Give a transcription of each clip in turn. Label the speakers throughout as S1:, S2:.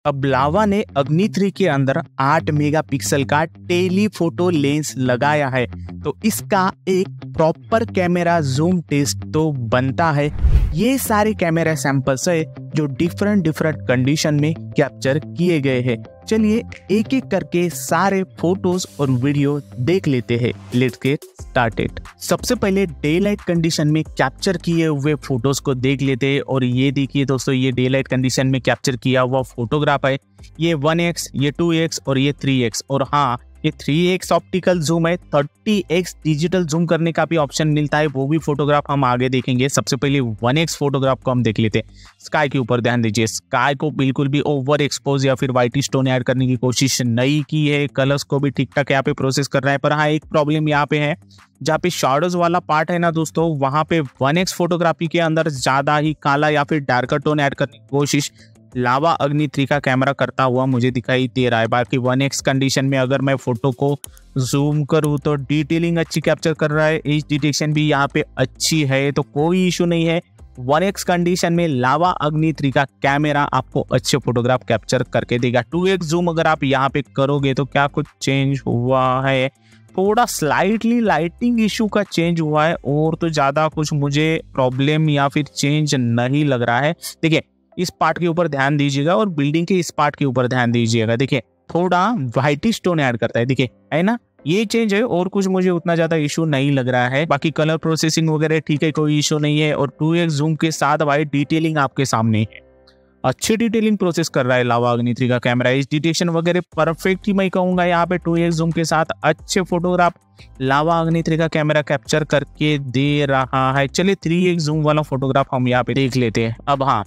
S1: अब लावा ने अग्नि 3 के अंदर 8 मेगापिक्सल का टेलीफोटो लेंस लगाया है, तो इसका एक प्रॉपर कैमरा जूम टेस्ट तो बनता है। ये सारे कैमरा सैंपल्स है जो डिफरेंट कंडीशन में कैप्चर किए गए हैं। चलिए एक एक करके सारे फोटोज और वीडियो देख लेते हैं। Let's get started. सबसे पहले डे लाइट कंडीशन में कैप्चर किए हुए फोटोज को देख लेते हैं। और ये देखिए दोस्तों, ये डे लाइट कंडीशन में कैप्चर किया हुआ फोटोग्राफ है। ये 1x, ये 2x और ये 3x। और हाँ, ये 3x ऑप्टिकल जूम है, 30x डिजिटल जूम करने का भी ऑप्शन मिलता है, वो भी फोटोग्राफ हम आगे देखेंगे। सबसे पहले 1x फोटोग्राफ को हम देख लेते हैं। स्काई के ऊपर ध्यान दीजिए, स्काई को बिल्कुल भी ओवर एक्सपोज या फिर वाइट स्टोन ऐड करने की कोशिश नहीं की है। कलर्स को भी ठीक ठाक यहाँ पे प्रोसेस कर रहा है। पर हाँ, एक प्रॉब्लम यहाँ पे है, जहाँ पे शैडोज वाला पार्ट है ना दोस्तों, वहाँ पे 1x फोटोग्राफी के अंदर ज्यादा ही काला या फिर डार्कर टोन ऐड करने की कोशिश लावा अग्नि 3 का कैमरा करता हुआ मुझे दिखाई दे रहा है। बाकी 1x कंडीशन में अगर मैं फोटो को जूम करूँ तो डिटेलिंग अच्छी कैप्चर कर रहा है, एज डिटेक्शन भी यहाँ पे अच्छी है, तो कोई इशू नहीं है। 1x कंडीशन में लावा अग्नि 3 का कैमरा आपको अच्छे फोटोग्राफ कैप्चर करके देगा। 2x जूम अगर आप यहाँ पे करोगे तो क्या कुछ चेंज हुआ है, थोड़ा स्लाइटली लाइटिंग इशू का चेंज हुआ है, और तो ज़्यादा कुछ मुझे प्रॉब्लम या फिर चेंज नहीं लग रहा है। देखिए इस पार्ट के ऊपर ध्यान दीजिएगा और बिल्डिंग के इस पार्ट के ऊपर ध्यान दीजिएगा। देखिए थोड़ा व्हाइट स्टोन ऐड करता है, देखिए है ना, ये चेंज है, और कुछ मुझे उतना ज्यादा इशू नहीं लग रहा है। बाकी कलर प्रोसेसिंग वगैरह ठीक है, कोई इशू नहीं है। और 2x जूम के साथ वाइट डिटेलिंग आपके सामने है, अच्छी डिटेलिंग प्रोसेस कर रहा है लावा अग्नि 3 का कैमरा। इस डिटेक्शन वगैरह परफेक्ट ही मैं कहूंगा यहाँ पे 2x जूम के साथ अच्छे फोटोग्राफ लावा अग्नि 3 का कैमरा कैप्चर करके दे रहा है। चलिए 3x जूम वाला फोटोग्राफ हम यहाँ पे देख लेते हैं। अब हाँ,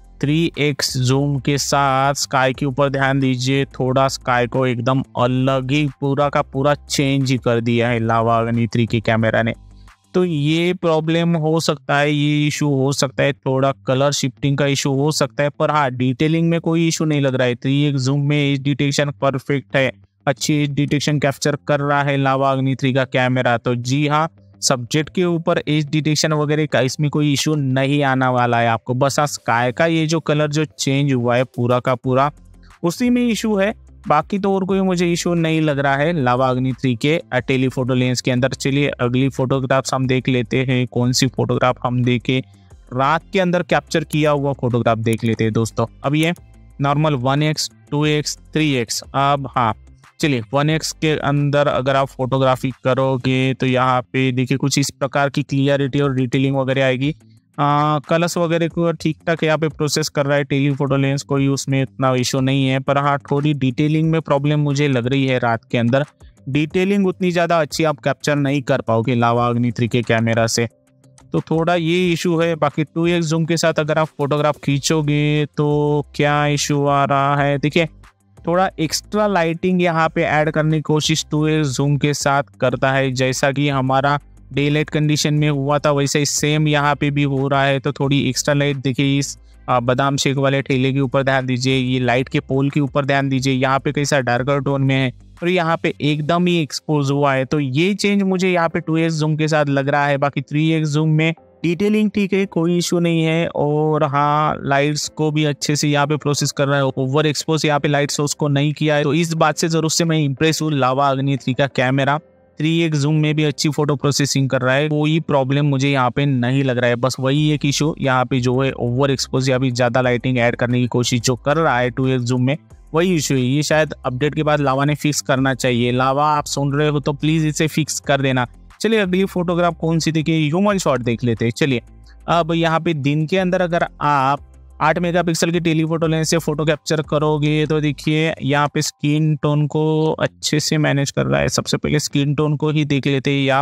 S1: 3x जूम के साथ स्काई के ऊपर ध्यान दीजिए, थोड़ा स्काई को एकदम अलग ही पूरा का पूरा चेंज ही कर दिया है लावा अग्नि 3 के कैमरा ने। तो ये प्रॉब्लम हो सकता है, ये इशू हो सकता है, थोड़ा कलर शिफ्टिंग का इशू हो सकता है। पर हाँ, डिटेलिंग में कोई इशू नहीं लग रहा है। 3x जूम में एज डिटेक्शन परफेक्ट है, अच्छी एज डिटेक्शन कैप्चर कर रहा है लावा अग्नि 3 का कैमरा। तो जी हाँ, सब्जेक्ट के ऊपर एज डिटेक्शन वगैरह का इसमें कोई इशू नहीं आने वाला है आपको। बस स्काई का ये जो कलर जो चेंज हुआ है पूरा का पूरा, उसी में इशू है। बाकी तो और कोई मुझे इशू नहीं लग रहा है लावा अग्नि 3 के टेलीफोटो लेंस के अंदर। चलिए अगली फोटोग्राफ्स हम देख लेते हैं। कौन सी फोटोग्राफ हम देखें, रात के अंदर कैप्चर किया हुआ फोटोग्राफ देख लेते हैं दोस्तों। अब ये नॉर्मल 1x, 2x, 3x। अब हाँ, चलिए 1x के अंदर अगर आप फोटोग्राफी करोगे तो यहाँ पे देखिए कुछ इस प्रकार की क्लियरिटी और डिटेलिंग वगैरह आएगी। कलर्स वगैरह को ठीक ठाक यहाँ पे प्रोसेस कर रहा है टेलीफोटो लेंस, कोई उसमें इतना इशू नहीं है। पर हाँ, थोड़ी डिटेलिंग में प्रॉब्लम मुझे लग रही है रात के अंदर। डिटेलिंग उतनी ज़्यादा अच्छी आप कैप्चर नहीं कर पाओगे लावा अग्नि 3 के कैमरा से, तो थोड़ा ये इशू है। बाकी 2x जूम के साथ अगर आप फोटोग्राफ खींचोगे तो क्या इशू आ रहा है, देखिए थोड़ा एक्स्ट्रा लाइटिंग यहाँ पे ऐड करने की कोशिश 2x जूम के साथ करता है। जैसा कि हमारा डे लाइट कंडीशन में हुआ था वैसे ही सेम यहाँ पे भी हो रहा है। तो थोड़ी एक्स्ट्रा लाइट देखिए, इस बादाम शेक वाले ठेले के ऊपर ध्यान दीजिए, ये लाइट के पोल के ऊपर ध्यान दीजिए, यहाँ पे कैसा डार्कर टोन में है और यहाँ पे एकदम ही एक्सपोज हुआ है। तो ये चेंज मुझे यहाँ पे 2x जूम के साथ लग रहा है। बाकी 3x जूम में डिटेलिंग ठीक है, कोई इशू नहीं है। और हाँ, लाइट्स को भी अच्छे से यहाँ पे प्रोसेस कर रहा है, ओवर एक्सपोज यहाँ पे लाइट सोर्स को नहीं किया है। तो इस बात से जरूर से मैं इंप्रेस हूँ। लावा अग्नि 3 का कैमरा 3x जूम में भी अच्छी फोटो प्रोसेसिंग कर रहा है, कोई प्रॉब्लम मुझे यहाँ पे नहीं लग रहा है। बस वही एक इशू यहाँ पे जो है ओवर एक्सपोज या भी ज्यादा लाइटिंग ऐड करने की कोशिश जो कर रहा है 2x जूम में, वही इशू है। ये शायद अपडेट के बाद लावा ने फिक्स करना चाहिए। लावा आप सुन रहे हो तो प्लीज इसे फिक्स कर देना। चलिए अगली फोटोग्राफ कौन सी देखिए, ह्यूमन शॉट देख लेते हैं। चलिए अब यहाँ पे दिन के अंदर अगर आप 8 मेगापिक्सल के टेलीफोटो लेंस से फोटो कैप्चर करोगे तो देखिए यहाँ पे स्किन टोन को अच्छे से मैनेज कर रहा है। सबसे पहले स्किन टोन को ही देख लेते हैं।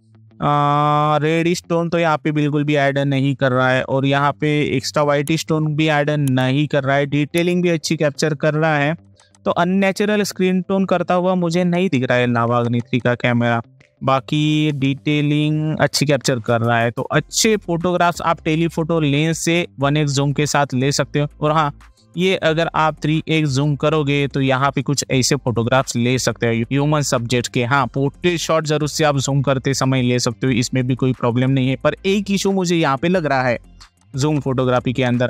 S1: यहाँ रेड स्टोन तो यहाँ पे बिल्कुल भी ऐड नहीं कर रहा है, और यहाँ पे एक्स्ट्रा वाइट स्टोन भी ऐड नहीं कर रहा है। डिटेलिंग भी अच्छी कैप्चर कर रहा है, तो अननेचुरल स्क्रीन टोन करता हुआ मुझे नहीं दिख रहा है लावा अग्नि 3 का कैमरा। बाकी डिटेलिंग अच्छी कैप्चर कर रहा है। तो अच्छे फोटोग्राफ्स आप टेलीफोटो लेंस से 1x जूम के साथ ले सकते हो। और हाँ, ये अगर आप 3x जूम करोगे तो यहाँ पे कुछ ऐसे फोटोग्राफ्स ले सकते हो ह्यूमन सब्जेक्ट के। हाँ, पोर्ट्रेट शॉट जरूर से आप जूम करते समय ले सकते हो, इसमें भी कोई प्रॉब्लम नहीं है। पर एक इशू मुझे यहाँ पे लग रहा है जूम फोटोग्राफी के अंदर,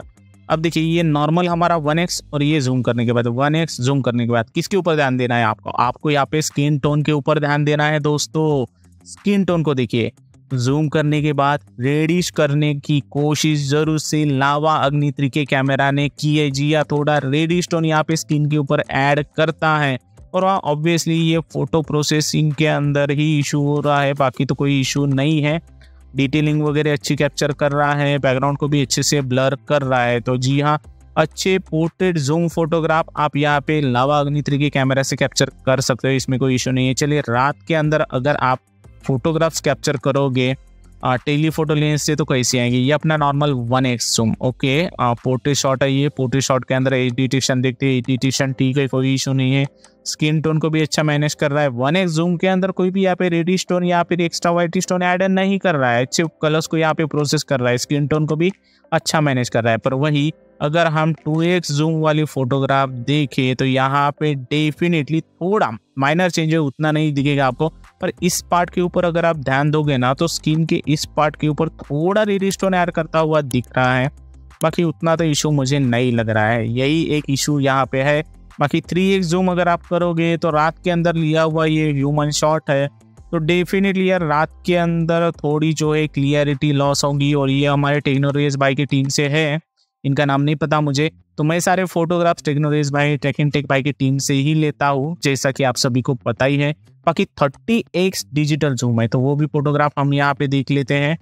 S1: अब देखिए ये नॉर्मल हमारा 1x और ये जूम करने के बाद 1x जूम करने के बाद किसके ऊपर ध्यान देना है आपको यहाँ पे स्किन टोन के ऊपर ध्यान देना है दोस्तों। स्किन टोन को देखिए, जूम करने के बाद रेडिश करने की कोशिश जरूर से लावा अग्नि-3 के कैमरा ने की है। जी हाँ, थोड़ा रेडिश टोन यहाँ पे स्किन के ऊपर ऐड करता है और ऑब्वियसली ये फोटो प्रोसेसिंग के अंदर ही इशू हो रहा है, बाकी तो कोई इशू नहीं है। डिटेलिंग वगैरह अच्छी कैप्चर कर रहा है, बैकग्राउंड को भी अच्छे से ब्लर कर रहा है। तो जी हाँ, अच्छे पोर्ट्रेट जूम फोटोग्राफ आप यहाँ पे लावा अग्नि-3 के कैमरा से कैप्चर कर सकते हो, इसमें कोई इशू नहीं है। चलिए, रात के अंदर अगर आप फोटोग्राफ्स कैप्चर करोगे टेलीफोटो लेंस से तो कैसी आएंगे। ये अपना normal 1x zoom, okay, portrait shot है ये। पोर्ट्रेट शॉट के अंदर एच डिटेक्शन देखते हैं, एच डिटेक्शन ठीक है, कोई इशू नहीं है। स्किन टोन को भी अच्छा मैनेज कर रहा है। 1x जूम के अंदर कोई भी यहाँ पे रेडिश टोन या फिर एक्स्ट्रा वाइट टोन ऐड नहीं कर रहा है, अच्छे कलर्स को यहाँ पे प्रोसेस कर रहा है, स्किन टोन को भी अच्छा मैनेज कर रहा है। पर वही अगर हम 2x जूम वाली फोटोग्राफ देखें तो यहाँ पे डेफिनेटली थोड़ा माइनर चेंज है, उतना नहीं दिखेगा आपको। पर इस पार्ट के ऊपर अगर आप ध्यान दोगे ना तो स्किन के इस पार्ट के ऊपर थोड़ा रेडिश टोन ऐड करता हुआ दिख रहा है, बाकी उतना तो इशू मुझे नहीं लग रहा है। यही एक इशू यहाँ पे है। बाकी 3x जूम अगर आप करोगे तो रात के अंदर लिया हुआ ये ह्यूमन शॉट है, तो डेफिनेटली यार रात के अंदर थोड़ी जो है क्लियरिटी लॉस होगी। और ये हमारे टेक्नोरेज भाई की टीम से है, इनका नाम नहीं पता मुझे, तो मैं सारे फोटोग्राफ्स टेक्नोरेज भाई टेक भाई की टीम से ही लेता हूँ, जैसा कि आप सभी को पता ही है। बाकी 30x डिजिटल जूम है, तो वो भी फोटोग्राफ हम यहाँ पे देख लेते हैं।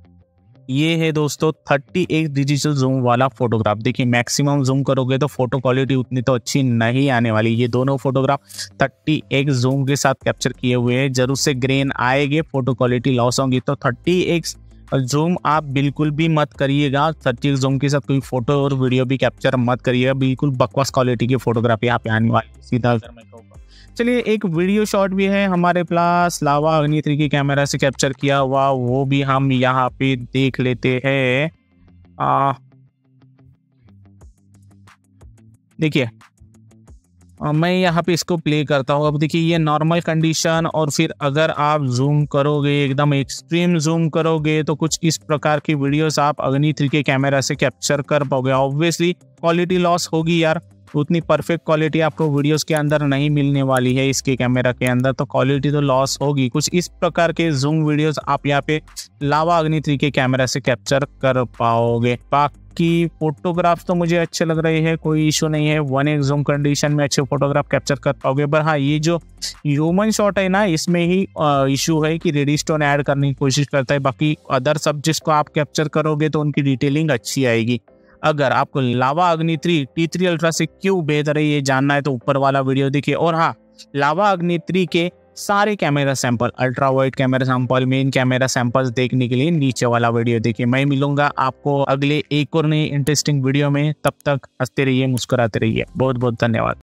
S1: ये है दोस्तों 30x डिजिटल जूम वाला फोटोग्राफ। देखिए, मैक्सिमम जूम करोगे तो फोटो क्वालिटी उतनी तो अच्छी नहीं आने वाली। ये दोनों फोटोग्राफ 30x जूम के साथ कैप्चर किए हुए हैं, जरूर से ग्रेन आएंगे, फोटो क्वालिटी लॉस होगी। तो 30x जूम आप बिल्कुल भी मत करिएगा, 30x जूम के साथ कोई फोटो और वीडियो भी कैप्चर मत करिएगा, बिल्कुल बकवास क्वालिटी की फोटोग्राफी यहाँ पे आने वाली सीधा अगर मैं कहूँगा। चलिए, एक वीडियो शॉट भी है हमारे पास लावा अग्नि-3 के कैमरा से कैप्चर किया हुआ, वो भी हम यहाँ पे देख लेते हैं। देखिए, मैं यहाँ पे इसको प्ले करता हूँ। अब देखिए, ये नॉर्मल कंडीशन और फिर अगर आप जूम करोगे, एकदम एक्सट्रीम जूम करोगे तो कुछ इस प्रकार की वीडियोस आप अग्नि-3 के कैमरा से कैप्चर कर पाओगे। ऑब्वियसली क्वालिटी लॉस होगी यार, उतनी परफेक्ट क्वालिटी आपको वीडियोस के अंदर नहीं मिलने वाली है इसके कैमरा के अंदर, तो क्वालिटी तो लॉस होगी। कुछ इस प्रकार के जूम वीडियोस आप यहाँ पे लावा अग्नि-3 के कैमरा से कैप्चर कर पाओगे। बाकी फोटोग्राफ तो मुझे अच्छे लग रहे हैं, कोई इशू नहीं है। 1x जूम कंडीशन में अच्छे फोटोग्राफ कैप्चर कर पाओगे। पर हाँ, ये जो ह्यूमन शॉट है ना, इसमें ही इशू है कि रेडिश टोन ऐड करने की कोशिश करता है। बाकी अदर सब्जेक्ट्स को आप कैप्चर करोगे तो उनकी डिटेलिंग अच्छी आएगी। अगर आपको लावा अग्नि-3 T3 अल्ट्रा से क्यों बेहतर है ये जानना है तो ऊपर वाला वीडियो देखिए। और हाँ, लावा अग्नि-3 के सारे camera sample, ultra wide camera sample, main camera samples देखने के लिए नीचे वाला वीडियो देखिए। मैं मिलूंगा आपको अगले एक और नई इंटरेस्टिंग वीडियो में, तब तक हंसते रहिए, मुस्कुराते रहिए। बहुत बहुत धन्यवाद।